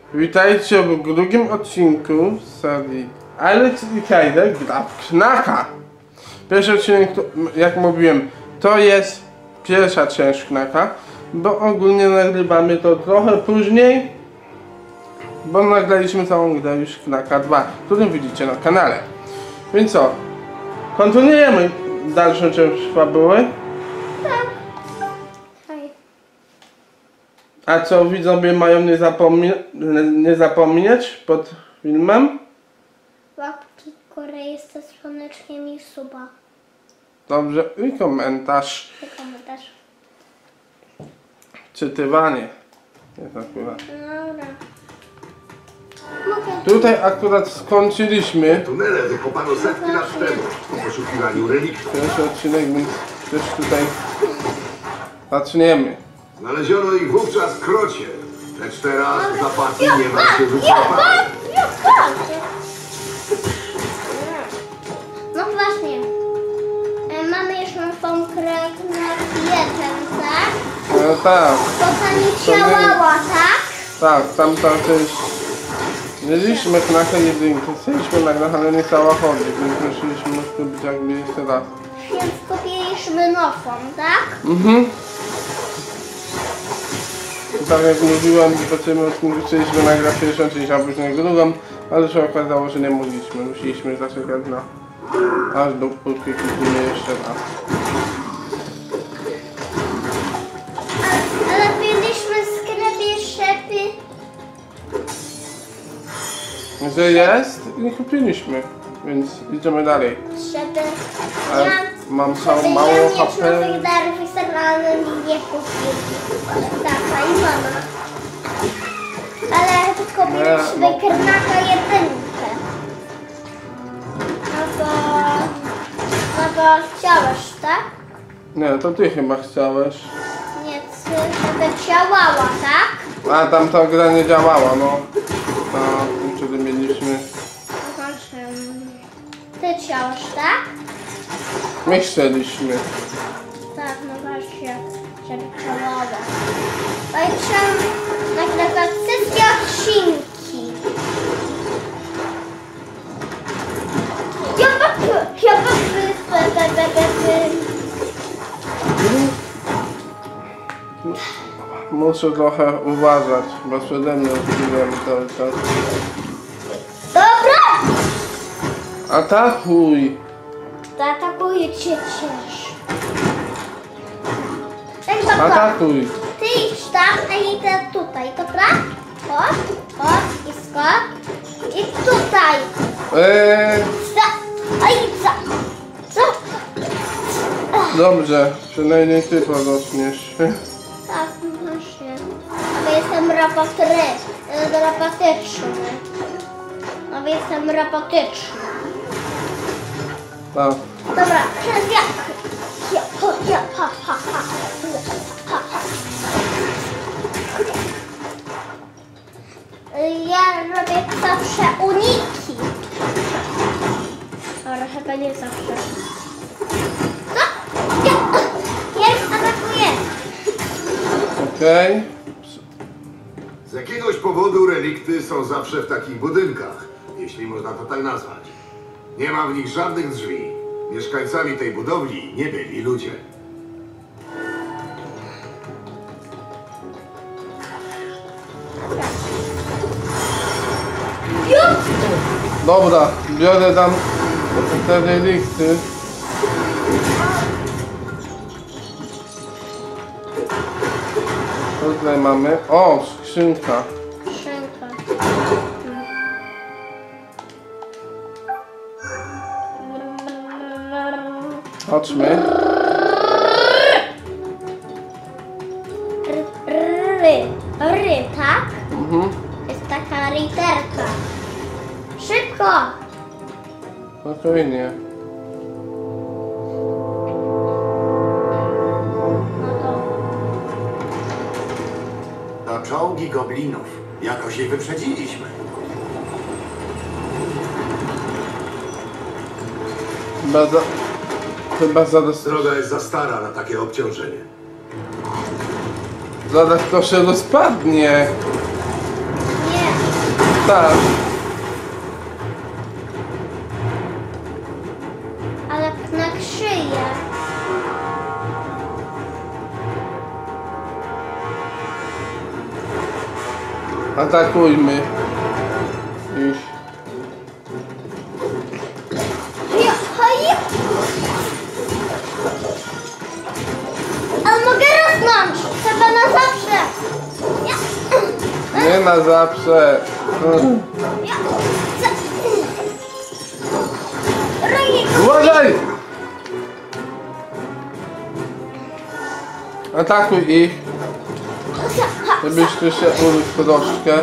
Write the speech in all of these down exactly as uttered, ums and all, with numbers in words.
Witajcie w drugim odcinku z serii Alex i Kajder gra w Knaka. Pierwszy odcinek, jak mówiłem, to jest pierwsza część Knaka, bo ogólnie nagrywamy to trochę później, bo nagraliśmy całą grę już Knaka dwa, który widzicie na kanale. Więc co? Kontynuujemy dalszą część fabuły. A co widzowie mają nie, zapomni nie zapomnieć pod filmem? Łapki Korei ze słoneczkiem i suba. Dobrze, i komentarz. I komentarz. Czytywanie. Jest akurat. Dobra. Mogę. Tutaj akurat skończyliśmy Tunele wykopano setki lat temu w poszukiwaniu reliktów. pierwszy odcinek, więc też tutaj zaczniemy. Znaleziono ich wówczas w krocie, lecz teraz zapadli niemal się wycofały. No właśnie. E, Mamy już tą krę na jeden, tak? No tak, To ta nie działała, tak? tak, tamta część. Mieliśmy Knaka jedynkę, chcieliśmy nagrać, ale nie chciała chodzić, więc musieliśmy skupić jakby jeszcze raz. Więc kupiliśmy nową, tak? Mhm. I tak jak mówiłem, w poprzednim odcinku chcieliśmy nagrać pierwszą część, a później drugą, ale się okazało, że nie mogliśmy. Musieliśmy zaczekać na aż dopóki kupimy jeszcze raz. Ale byliśmy w sklepie szepy. Że jest i kupiliśmy, więc idziemy dalej. Szepy. Ale Ja, mam żeby całą ja mało mieć H P. nowych darów i serwalny nie kupili. Tata i mama. Ale tylko Nie, mieliśmy no. Knaka jedynkę. No to... No to chciałeś, tak? Nie, to ty chyba chciałeś. Nie, ty, żeby działała, tak? A tamta gra nie działała, no. A wtedy mieliśmy. Znaczy... Ty chciałeś, tak? My chcieliśmy. Tak, no właśnie, żeby działała. No i trzeba nagrywać wszystkie odcinki. Ja papy, ja papy, papy, papy. Muszę trochę uważać, bo przede mną zbiłem cały czas. Dobra! Atakuj! Zaatakuję cię też. Tak, dobra. Atakuj! Ty idź tam, a ja idę tutaj, dobra? Chodź, chodź i skok. I tutaj. Eee, Za, a i za. Co? dobrze, przynajmniej ty porośniesz. Tak, no właśnie. Ale jestem rapatry, rapatyczny. No jestem rapatyczny. Tak. Dobra, teraz ja. Ja, ho, ja, ha, ha, ha. Ha, ha. Ja robię zawsze uniki. Ale chyba nie zawsze. No, ja, ja już atakuję. Okej. Z jakiegoś powodu relikty są zawsze w takich budynkach, jeśli można to tak nazwać. Nie ma w nich żadnych drzwi. Mieszkańcami tej budowli nie byli ludzie. Dobra, biorę tam te relikty. Co tutaj mamy? O, skrzynka. Szynka. Chodźmy. Ry, ry, tak? Mhm. Jest taka literka. Szybko! Spokojnie. No to... To czołgi goblinów. Jakoś je wyprzedziliśmy. Chyba za... Chyba zaraz... Droga jest za stara na takie obciążenie. Zaraz to się rozpadnie. Nie. tak. Ale na szyję. Atakujmy ich. Ja, hej. Ale mogę rosnąć. Chyba na zawsze. Ja. Nie na zawsze. Ja. Roję. Uważaj! Atakuj ich, żebyś tu się urósł troszkę.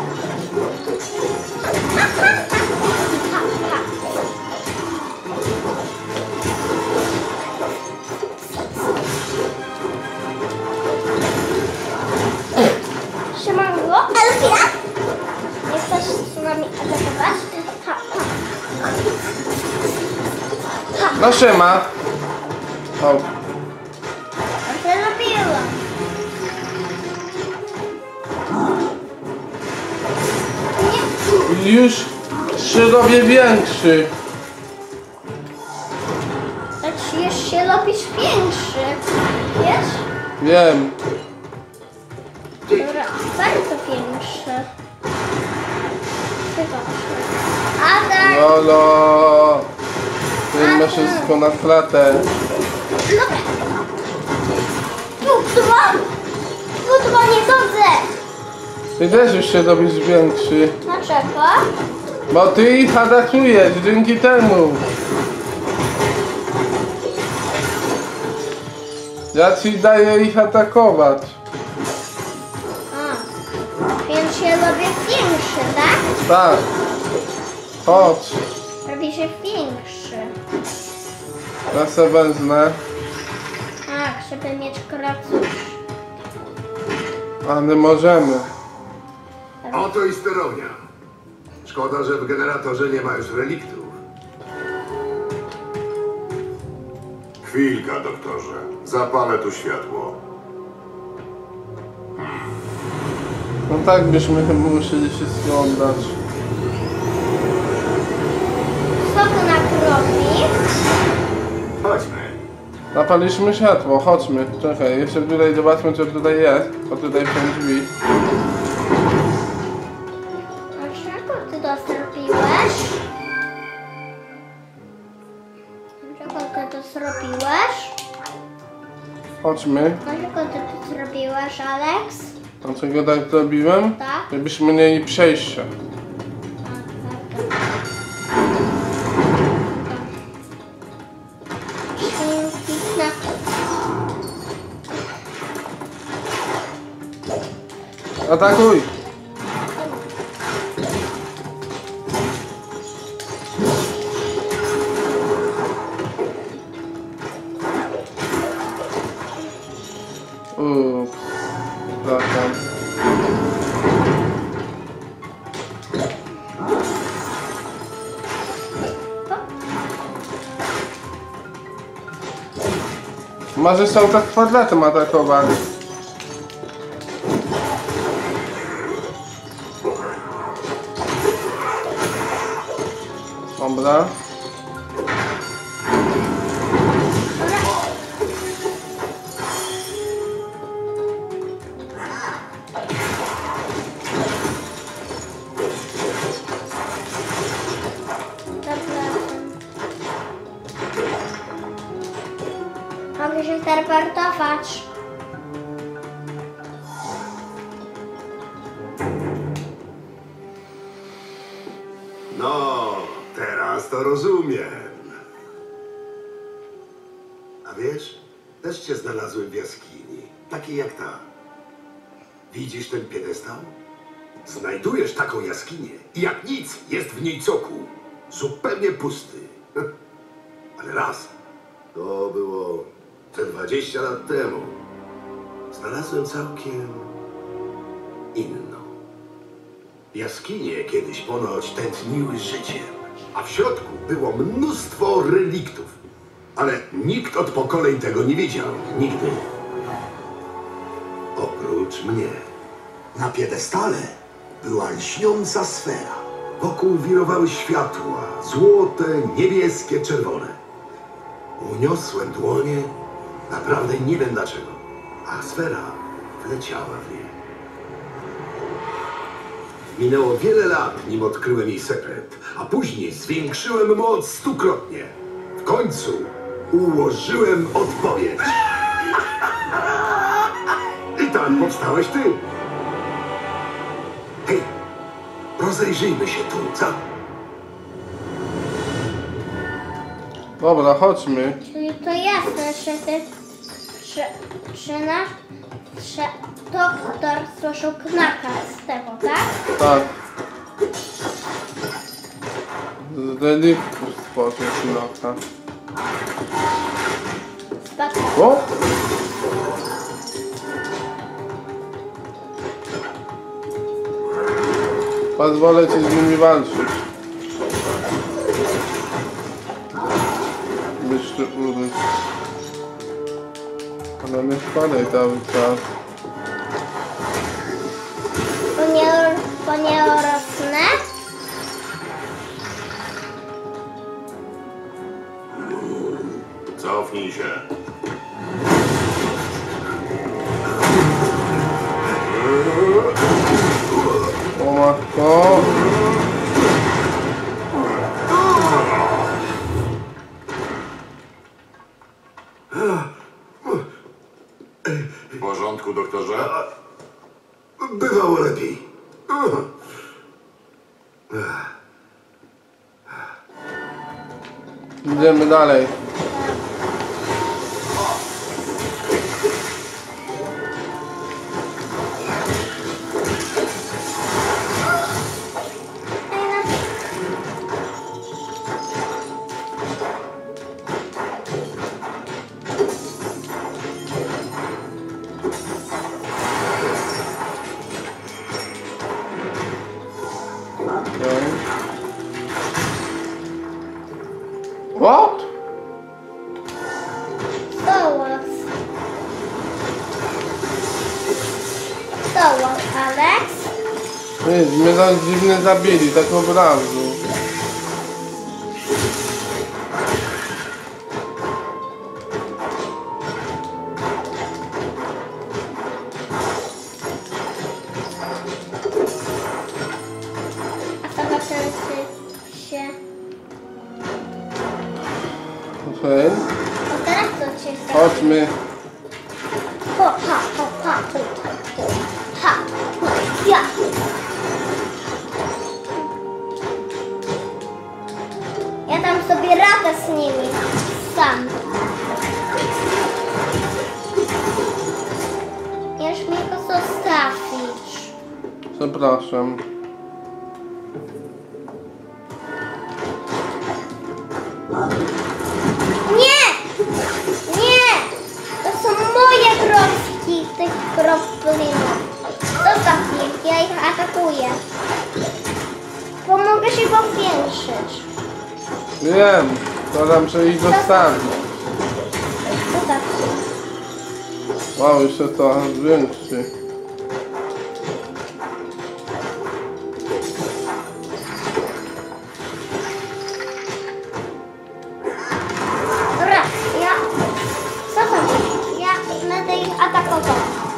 Siemanko, Elfia. Nie chcesz z nami atakować? Ha, ha. No siema. O, Co robiłam? Nie. już się robię większy. Lecz już się robisz większy. Wiesz? Wiem. Dobra, bardzo większy. Zobaczmy. Atak! Lolo. Ty masz wszystko na klatę. Dobra. Tu, dwa. Tu, dwa, nie sądzę. Ty też już się robisz większy. Dlaczego? Bo ty ich atakujesz dzięki temu. Ja ci daję ich atakować. A, więc się robię większy, tak? Tak. Chodź. Robi się większy. Ja se wezmę. Tak, żeby mieć kracusz. Ale możemy. Oto i sterownia. Szkoda, że w generatorze nie ma już reliktów. Chwilka, doktorze. Zapalę tu światło. No tak byśmy chyba musieli się skłądać. Co to nakropi? Chodźmy. Zapaliśmy światło, chodźmy. Czekaj, jeszcze tutaj zobaczmy co tutaj jest. Bo tutaj są drzwi. Dlaczego ty to zrobiłeś? Dlaczego ty to zrobiłeś? Chodźmy. Dlaczego ty to zrobiłeś, Alex? Dlaczego tak zrobiłem? Tak? Żebyśmy mieli przejście. Atakuj! Uuu, przepraszam. Może są tak kwadratem atakowani. Dobra. Mogę się teleportować. No, teraz to rozumiem. A wiesz, też cię znalazłem w jaskini, takiej jak ta. Widzisz ten piedestał? Znajdujesz taką jaskinię i jak nic jest w niej cokół. Zupełnie pusty. Ale raz, to było te dwadzieścia lat temu, znalazłem całkiem inną. Jaskinie kiedyś ponoć tętniły życiem, a w środku było mnóstwo reliktów. Ale nikt od pokoleń tego nie wiedział. Nigdy. Oprócz mnie. Na piedestale była lśniąca sfera. Wokół wirowały światła, złote, niebieskie, czerwone. Uniosłem dłonie, naprawdę nie wiem dlaczego, a sfera wleciała w nie. Minęło wiele lat, nim odkryłem jej sekret, a później zwiększyłem moc stukrotnie. W końcu ułożyłem odpowiedź. I tak powstałeś ty. Hej, rozejrzyjmy się tu, co? Dobra, chodźmy. Czyli to jasne, że ty... Że, że nasz... Że doktor stworzył knaka z tego, tak? Tak. Z reliktów stworzył knaka. Spadł. O! Pozwolę ci z nimi walczyć. Myślę, uryć. Ale nie wpadaj cały czas. Bo nie, bo nie rosnę? Cofnij się. O matko! W porządku, doktorze? Bywało lepiej. Idziemy dalej. What? Dołek. Dołek, Alex. Nic, mnie zaś dziwnie zabili, tak od razu. A to zaczęły się... Okej, O, teraz to cię chce. chodźmy. Ho, ha, ho, ha, tu, tu, tu. Ha, tu, ja. Ja dam sobie radę z nimi. Sam. Już mnie go zostawić. Przepraszam. Nie! Nie! To są moje kropki tych kroplinów. Zostaw ich, ja ich atakuję. Bo mogę się powiększyć. Wiem, staram się ich zostawić. Zostaw się. Wow, jeszcze to większy. Dobra, ja... Co tam? Ja będę ich atakował.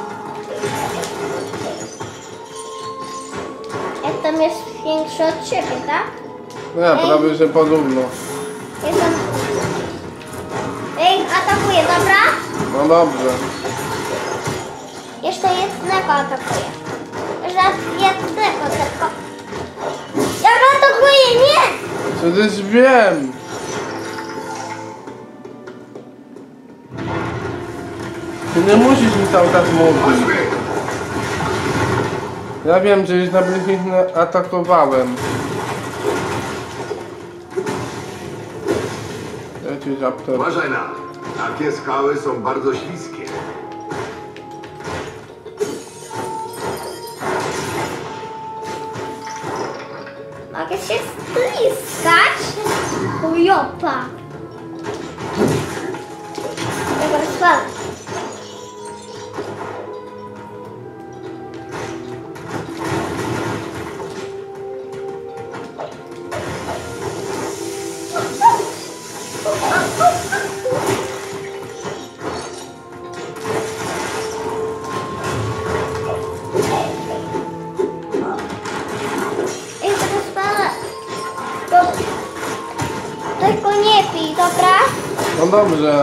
Jak tam jest większy od ciebie, tak? Nie, prawie że porówno. Jestem... Ja ich atakuję, dobra? No dobrze. Jeszcze jednego atakuję. Jeszcze jednego tylko. Ja go atakuję, nie! Przecież wiem. Ty nie musisz mi cały czas mówić. Ja wiem, że już na bliźnich atakowałem. Ja ci zapytam. Uważaj na. Takie skały są bardzo śliskie. Mogę się striskać? Chujopa. Ja go rozwalam. nie pij, dobra? No dobrze.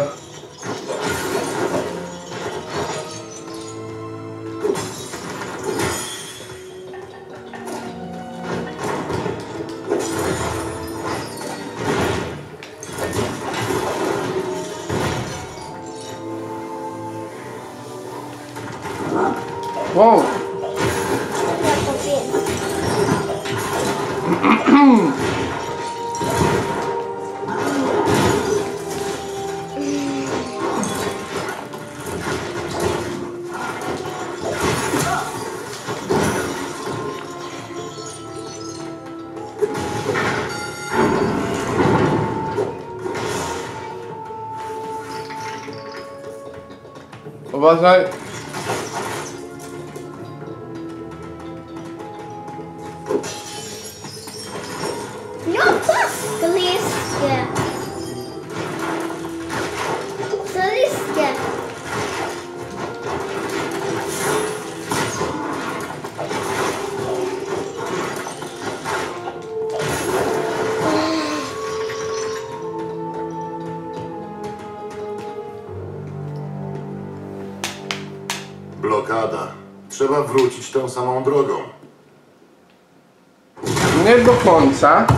Wow. Ja powiem. Uważaj. No to śliskie. Śliskie. Blokada. Trzeba wrócić tą samą drogą. Nie do końca.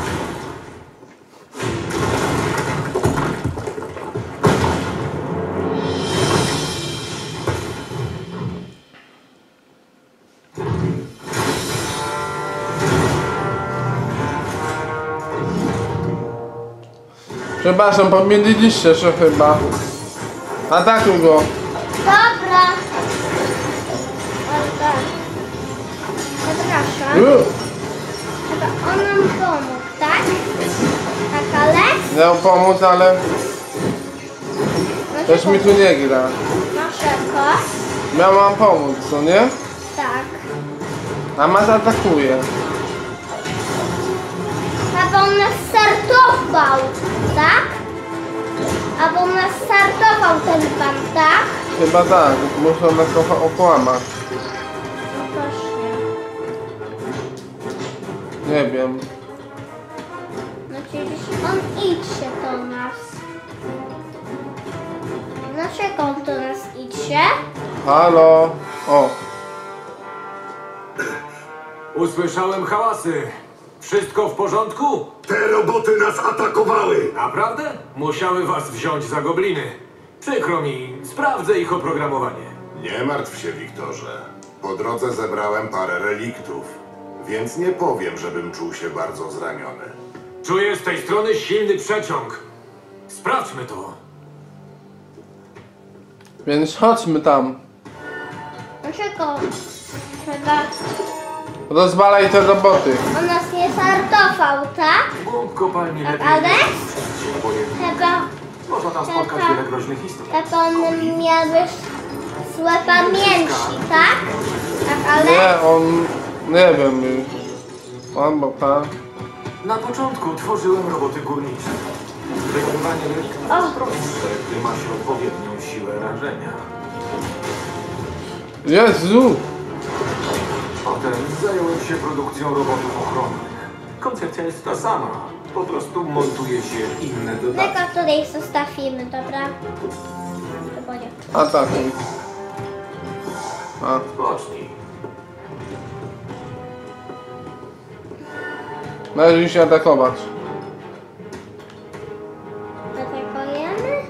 Przepraszam, pomyliliście się chyba. Atakuj go. Dobra. Dobra. Zapraszam. Uh, Chyba on nam pomógł, tak? Tak, Alex? miał pomóc, ale No też się mi tu nie gra. Masz jako? Miał mam pomóc, co nie? Tak. A Masz atakuje. Chyba on nas startował, tak? Albo on nas startował ten pan, tak? Chyba tak, muszę nas trochę okłamać. No właśnie. Nie wiem. No czyli on idzie do nas. Dlaczego on do nas idzie? Halo. O. Usłyszałem hałasy. Wszystko w porządku? Te roboty nas atakowały! Naprawdę? Musiały was wziąć za gobliny. Przykro mi, sprawdzę ich oprogramowanie. Nie martw się, Wiktorze. Po drodze zebrałem parę reliktów, więc nie powiem, żebym czuł się bardzo zraniony. Czuję z tej strony silny przeciąg. Sprawdźmy to. Więc chodźmy tam. Dlaczego? Chyba Rozwalaj te roboty. on nas nie startował, tak? Głąb kopalni Tak, lepiej Alex? nie się obojętnie. Chyba, Można tam spotkać Taka- wiele groźnych istot. chyba on miał być złe pamięci, tak? Tak, Alex? Nie, on... Nie wiem już. On, bo ta... Na początku tworzyłem roboty górnicze. Wykonywanie reliktów O. jest prostsze, gdy ma się odpowiednią siłę rażenia. Jezu! Potem zająłem się produkcją robotów ochronnych. Koncepcja jest ta sama. Po prostu montuje się inne dodatki. Tego tutaj zostawimy, dobra? Chyba nie. Atakuj. A, Spocznij. należy się atakować. Atakujemy?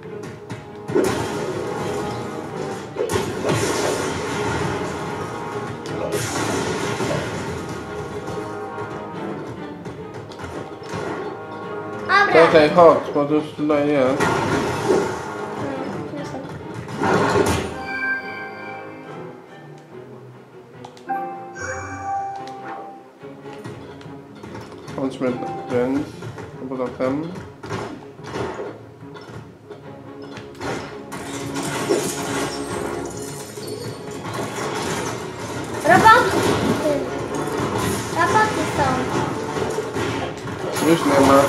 Dobra. Czekaj, chodź, bo to już tutaj jest. Hmm, jestem. Chodźmy, więc... Potem... Roboty! Roboty są. Już nie ma.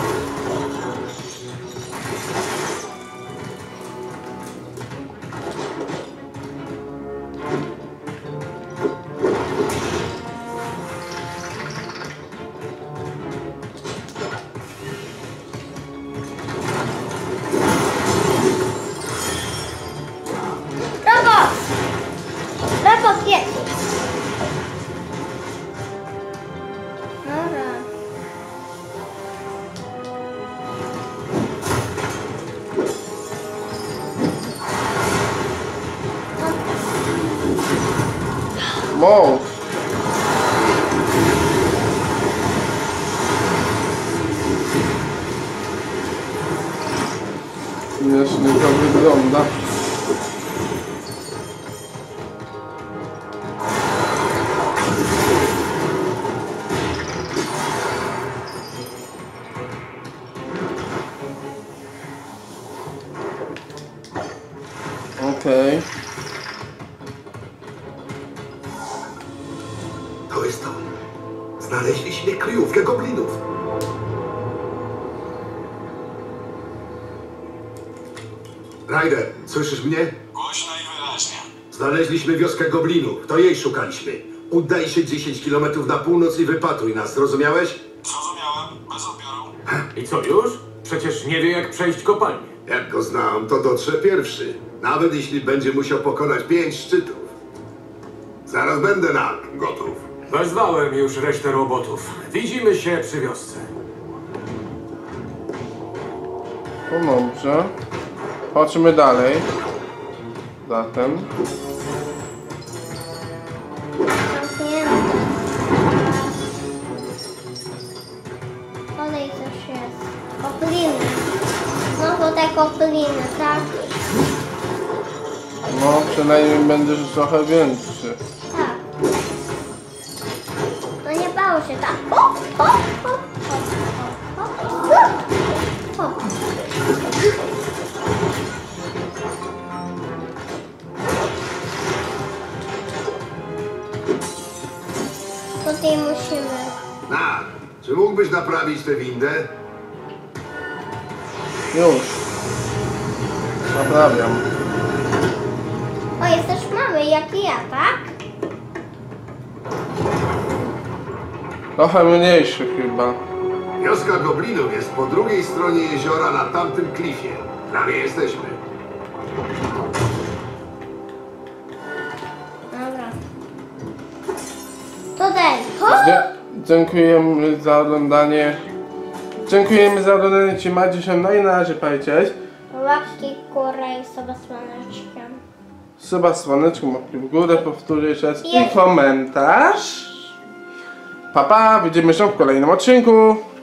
Wow. Śmiesznie to wygląda. Okej. To jest to. Znaleźliśmy kryjówkę goblinów. Ryder, słyszysz mnie? Głośno i wyraźnie. Znaleźliśmy wioskę goblinów. To jej szukaliśmy. Udaj się dziesięć kilometrów na północ i wypatruj nas, zrozumiałeś? Zrozumiałem, bez odbioru. I co już? Przecież nie wie jak przejść kopalnię. Jak go znam, to dotrze pierwszy. Nawet jeśli będzie musiał pokonać pięć szczytów. Zaraz będę na gotów. Wezwałem już resztę robotów. Widzimy się przy wiosce. No dobrze. Chodźmy dalej. Zatem. Zamknięte. Olej też jest. Kopliny. Znowu te kopliny, tak? No, przynajmniej będziesz trochę większy. Tak. No nie bało się tak. Hop, hop, hop, hop, hop, hop, hop. Tutaj musimy. Na, czy mógłbyś naprawić tę windę? Już. Naprawiam. O, jesteś mały jak i ja, tak? Trochę mniejszy chyba. Wioska goblinów jest po drugiej stronie jeziora na tamtym klifie. Prawie jesteśmy. Dobra. Tutaj. Hop! Dzie dziękujemy za oglądanie. Dziękujemy za oglądanie. Trzymajcie się, no i na razie, cześć. Łapki w górę i sobie słoneczkiem. Suba słoneczką, łapki w górę, powtórzę jeszcze raz i Jest. komentarz. Pa, pa, widzimy się w kolejnym odcinku.